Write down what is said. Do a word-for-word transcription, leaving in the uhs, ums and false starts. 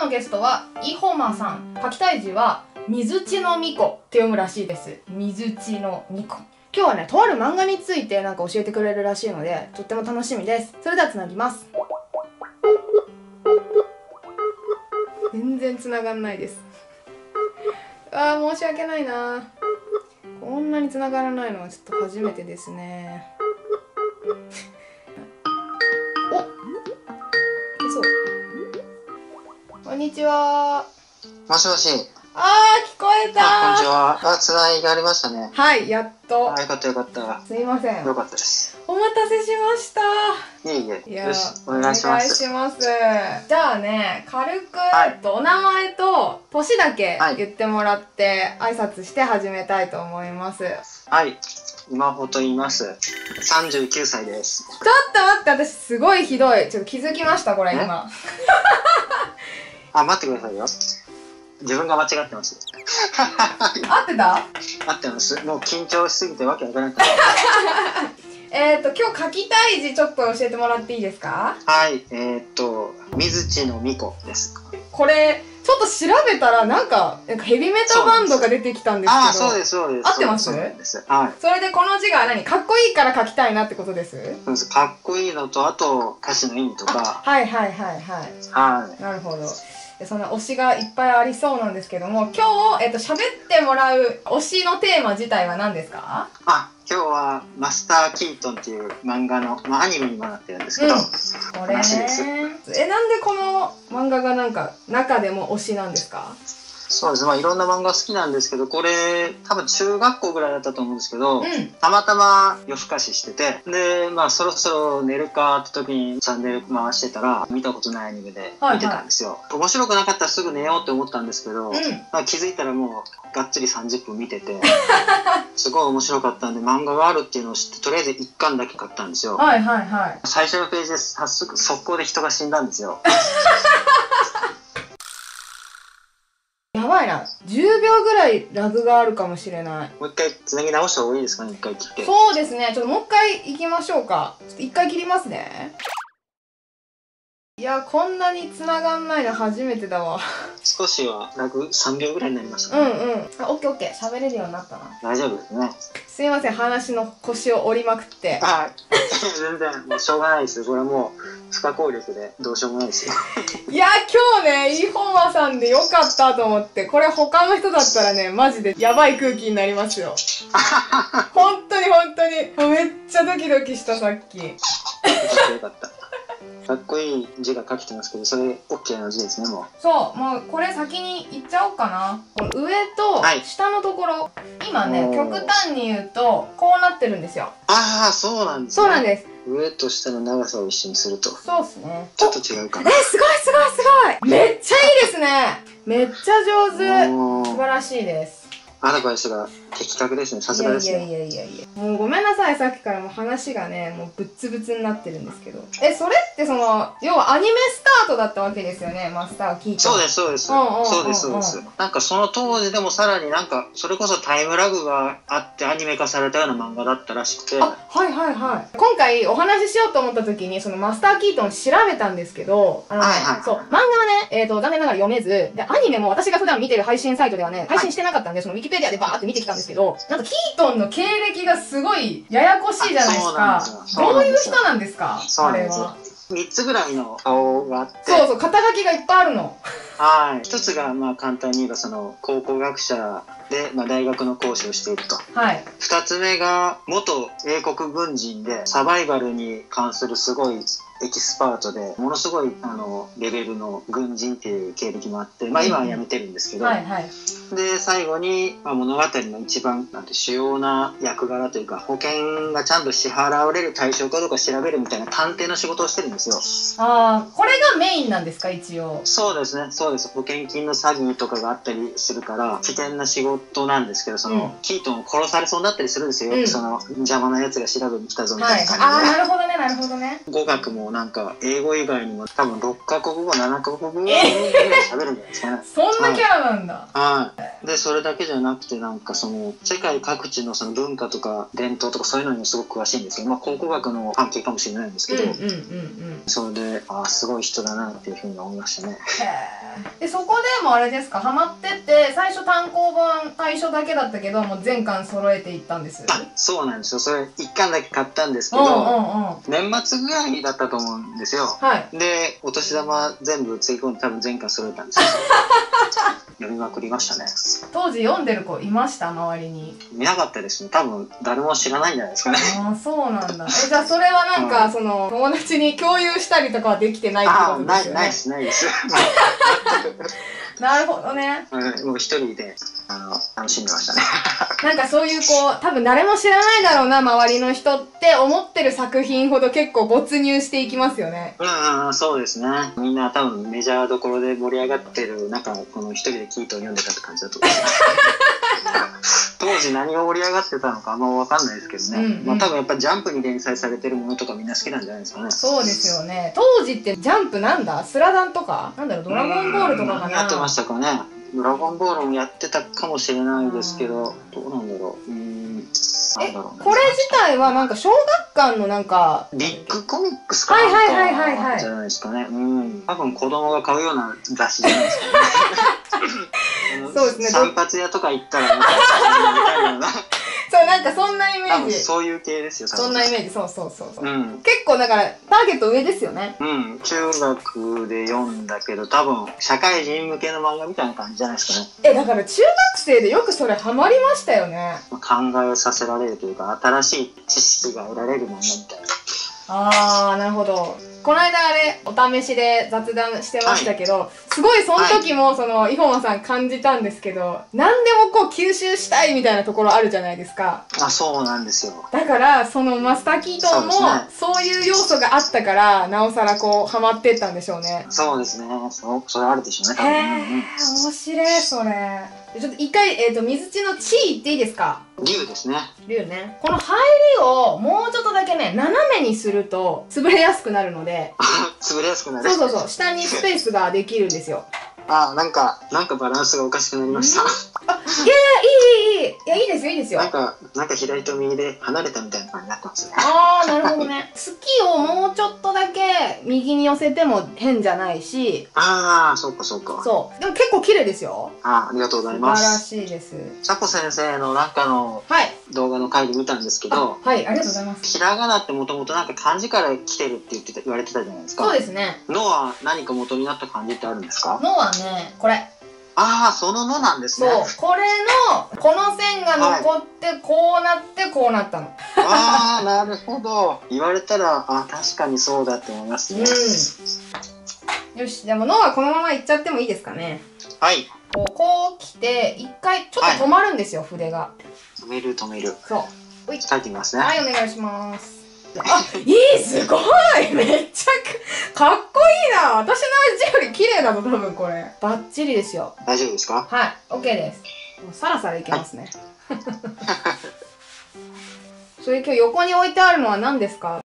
のゲストは、いほまさん。書きたい字は、水地の巫女って読むらしいです。水地の巫女。今日はね、とある漫画についてなんか教えてくれるらしいので、とっても楽しみです。それではつなぎます。全然つながんないです。あー、申し訳ないな。こんなにつながらないのはちょっと初めてですね。おっ、そう。こんにちは。 もしもし。 あー、聞こえたー。 あ、こんにちは。あ、つながりましたね。 はい、やっと。 あ、よかったよかった。 すいません。 よかったです。 お待たせしました。 いえいえ。 いや、 よし、お願いします。 お願いします。じゃあね、軽く、はい、お名前と年だけ言ってもらって、はい、挨拶して始めたいと思います。 はい。今ほと言います。さんじゅうきゅうさいです。 ちょっと待って、私すごいひどい。ちょっと気づきました、これ今。 あ、待ってくださいよ。自分が間違ってます。 合ってた？ 合ってます。もう緊張しすぎてわけわからなくなえっと、今日書きたい字ちょっと教えてもらっていいですか？ はい、えー、っと、水地の巫女です。 これ、ちょっと調べたらなんか、なんかヘビメタバンドが出てきたんですけど。 ああ、そうです、そうです。 合ってます？ そうなんです。はい。 それでこの字が何？かっこいいから書きたいなってことです？ そうです。かっこいいのと、あと、歌詞の意味とか。 はいはいはいはい。 はい。 なるほど。その推しがいっぱいありそうなんですけども、今日、えっと、喋ってもらう推しのテーマ自体は何ですか？ あ、今日はマスター・キートンっていう漫画の、まあ、アニメにもなってるんですけど、うん、 これね。え、なんでこの漫画がなんか中でも推しなんですか？ そうです。まあいろんな漫画好きなんですけど、これ多分中学校ぐらいだったと思うんですけど、うん、たまたま夜更かししてて、で、まあそろそろ寝るかって時にチャンネル回してたら、見たことないアニメで見てたんですよ。はいはい、面白くなかったらすぐ寝ようって思ったんですけど、うん、まあ気づいたらもうがっつりさんじゅっぷん見てて、すごい面白かったんで漫画があるっていうのを知って、とりあえずいっかんだけ買ったんですよ。 はいはいはい。 最初のページで早速速攻で人が死んだんですよ。 やばいな。じゅうびょうぐらいラグがあるかもしれない。 もう一回つなぎ直した方がいいですかね、一回切って。 そうですね。ちょっともう一回行きましょうか。ちょっと一回切りますね。いや、こんなに繋がんないの初めてだわ。 少しはラグさんびょうぐらいになりましたね。うんうん。あ、オッケーオッケー。喋れるようになったな。 大丈夫ですね。 すいません、話の腰を折りまくって。 はい。全然、もうしょうがないです。これはもう、不可抗力でどうしようもないですよ。 いや、今日ね、イホマさんでよかったと思って、これ他の人だったらね、マジでやばい空気になりますよ。本当に本当に。めっちゃドキドキした、さっき。よかった。かっこいい字が書けてますけど、それ オーケー の字ですね、もう。 そう、もうこれ先に言っちゃおうかな。この上と下のところ、はい、今ね、極端に言うと、こうなってるんですよ。 ああ、そうなんですね。そうなんです。 上と下の長さを一緒にすると。 そうっすね。 ちょっと違うかな。 え、すごいすごいすごい、めっちゃいいですね。めっちゃ上手。素晴らしいです。 アドバイスが的確ですね。さすがですね。 いやいやいやいやいや。もうごめんなさい、さっきからもう話がね、もうぶっつぶつになってるんですけど。え、それってその、要はアニメスタートだったわけですよね、マスター・キートン。 そうです、そうです。そうです、そうです。なんかその当時でもさらになんか、それこそタイムラグがあってアニメ化されたような漫画だったらしくて。 あ、はいはいはい。今回お話ししようと思った時に、そのマスター・キートン調べたんですけど、あのね、はいはい、そう、漫画はね、えっと、残念ながら読めず、で、アニメも私が普段見てる配信サイトではね、配信してなかったんで、そのウィキペディアでバーって見てきたんですけど、なんかキートンの経歴がすごいややこしいじゃないですか。どういう人なんですか？あれは。 みっつぐらいの顔があって。 そうそう、肩書きがいっぱいあるの。 はい。一つが、まあ簡単に言えば、その、考古学者で、まあ大学の講師をしていると。はい。二つ目が、元英国軍人で、サバイバルに関するすごいエキスパートで、ものすごい、あの、レベルの軍人っていう経歴もあって、まあ今は辞めてるんですけど、はいはい。で、最後に、まあ、物語の一番、なんて主要な役柄というか、保険がちゃんと支払われる対象かどうか調べるみたいな探偵の仕事をしてるんですよ。 ああ、これがメインなんですか、一応。 そうですね、そうです。保険金の詐欺とかがあったりするから、危険な仕事なんですけど、その、うん、キートンを殺されそうになったりするんですよ。よくその、邪魔な奴が調べに来たぞみたいな感じで。はい、ああ、なるほどね、なるほどね。語学もなんか、英語以外にも多分ろっかこくご、ななかこくごぐらい喋るんじゃないですかね。 そんなキャラなんだ。 はい。で、それだけじゃなくて、なんかその、世界各地のその文化とか伝統とかそういうのにもすごく詳しいんですけど、まあ、考古学の関係かもしれないんですけど、それで、ああ、すごい人だなっていうふうに思いましたね。 へー。 で、そこでもあれですか、ハマってって、最初単行本最初だけだったけど、もう全巻揃えていったんです。 あ、そうなんですよ。それいっかんだけ買ったんですけど、うんうんうん、年末ぐらいだったと思うんですよ。はい。で、お年玉全部つぎ込んで多分全巻揃えたんですよ。読みまくりましたね。 当時読んでる子いました？周りに。 見なかったですね。多分誰も知らないんじゃないですかね。 ああ、そうなんだ。え、じゃあそれはなんか、うん、その友達に共有したりとかはできてないってことですよね。 ない、ないです、ないです。 なるほどね。 うん、もう一人であの楽しんでましたね。 なんかそういうこう、多分誰も知らないだろうな、周りの人って思ってる作品ほど結構没入していきますよね。 うんうん、そうですね。みんな多分メジャーどころで盛り上がってる中、この一人でキートを読んでたって感じだと思います。当時何が盛り上がってたのかあんま分かんないですけどね。うんうん、まあ多分やっぱジャンプに連載されてるものとかみんな好きなんじゃないですかね。 そうですよね。当時ってジャンプなんだ？スラダンとかなんだろう、ドラゴンボールとかかな。 やってましたかね。ドラゴンボールもやってたかもしれないですけど、どうなんだろう。うーん。 え、これ自体はなんか小学館のなんかビッグコミックスかなんかじゃないですかね。うん。多分子供が買うような雑誌じゃないですかね。そうですね。散髪屋とか行ったらなんかような。そう、なんかそんなイメージ。 そういう系ですよ。 そんなイメージ。そうそうそうそう、うん、結構だからターゲット上ですよね。 うん。中学で読んだけど多分社会人向けの漫画みたいな感じじゃないですかね。 え、だから中学生でよくそれハマりましたよね。 考えさせられるというか新しい知識が得られる漫画みたいな。 あー、なるほど。この間あれお試しで雑談してましたけど、はい、すごいその時もそのイホマさん感じたんですけど、何でもこう吸収したいみたいなところあるじゃないですか。 あ、そうなんですよ。 だからそのマスター・キートンもそういう要素があったからなおさらこうハマってったんでしょうね。 そうですね。そそれあるでしょうね。 へえ、面白いそれ。ちょっと一回、えっと、水地の地位っていいですか？ 竜ですね。 竜ね。この入りをもうちょっとだけね、斜めにすると潰れやすくなるので。 潰れやすくなる。 そうそうそう。下にスペースができるんですよ。 あ、なんか、なんかバランスがおかしくなりました。 あ、いやいや、いい、いい、いい。いや、いいですよ、いいですよ。 なんか、なんか左と右で離れたみたいな感じになってますね。 あー、なるほどね。好きをもうちょっとだけ右に寄せても変じゃないし。 あー、そうかそうか。 そう。でも結構綺麗ですよ。 あー、ありがとうございます。 素晴らしいです。 さこ先生のなんかの動画の回で見たんですけど、 はい、ありがとうございます。 ひらがなってもともとなんか漢字から来てるって言ってた、言われてたじゃないですか。 そうですね。 のは何か元になった漢字ってあるんですか？ のはね、これ。 ああ、そののなんですね。 そう、これの、この線が残って、こうなって、こうなったの。 ああ、なるほど。言われたら、あ、確かにそうだって思いますね。 うん。よし、でものはこのままいっちゃってもいいですかね。はい。こう、こう来て、一回ちょっと止まるんですよ、はい、筆が。 止める止める。 そう。 書いてみますね。 はい、お願いします。あ、いい、すごいめっちゃかっこいいな。私の字より綺麗だぞ、多分これ。バッチリですよ。 大丈夫ですか？ はい、OK です。もうサラサラいけますね。はい、それ今日横に置いてあるのは何ですか？